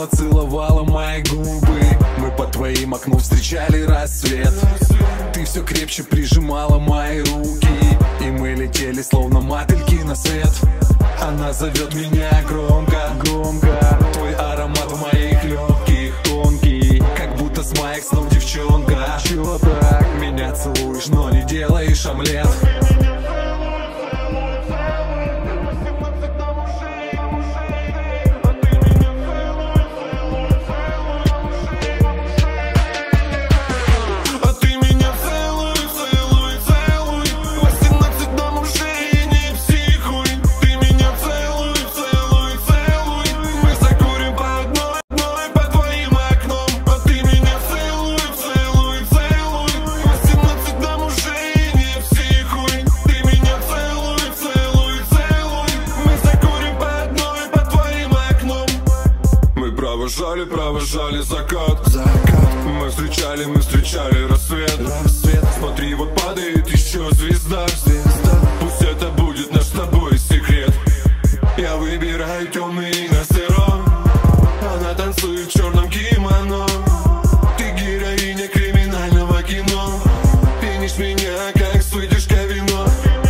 целовала мои губы. Мы под твоим окном встречали рассвет. Ты все крепче прижимала мои руки, и мы летели словно мотыльки на свет. Она зовет меня громко, громко. Твой аромат в моих легких тонкий, как будто с моих снов девчонка. Чего так? Меня целуешь, но не делаешь омлет. Провожали закат. Мы встречали рассвет. Смотри, вот падает еще звезда. Пусть это будет наш с тобой секрет. Я выбираю темный на сером. Она танцует в черном кимоно. Ты героиня криминального кино. Пенишь меня, как с выдержкой вино.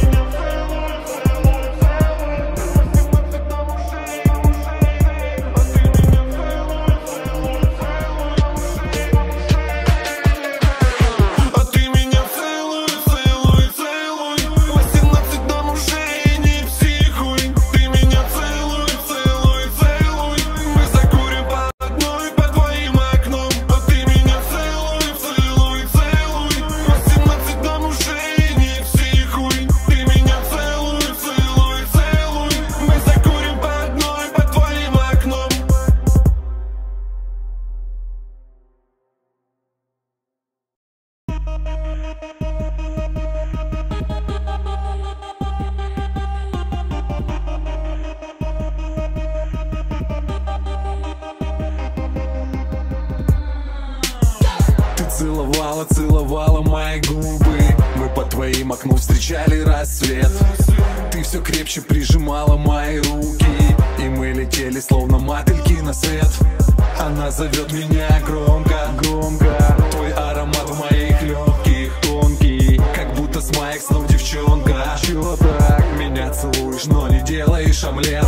Целовала мои губы. Мы под твоим окном встречали рассвет. Ты все крепче прижимала мои руки, и мы летели словно мотыльки на свет. Она зовет меня громко, громко. Твой аромат в моих легких тонкий, как будто с моих снов девчонка. Чего так? Меня целуешь, но не делаешь омлет.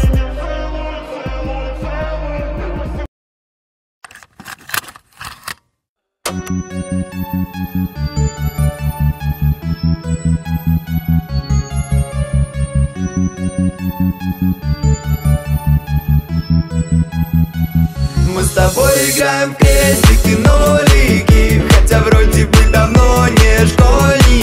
Мы с тобой играем в крестик и нолики, хотя вроде бы давно не школьники.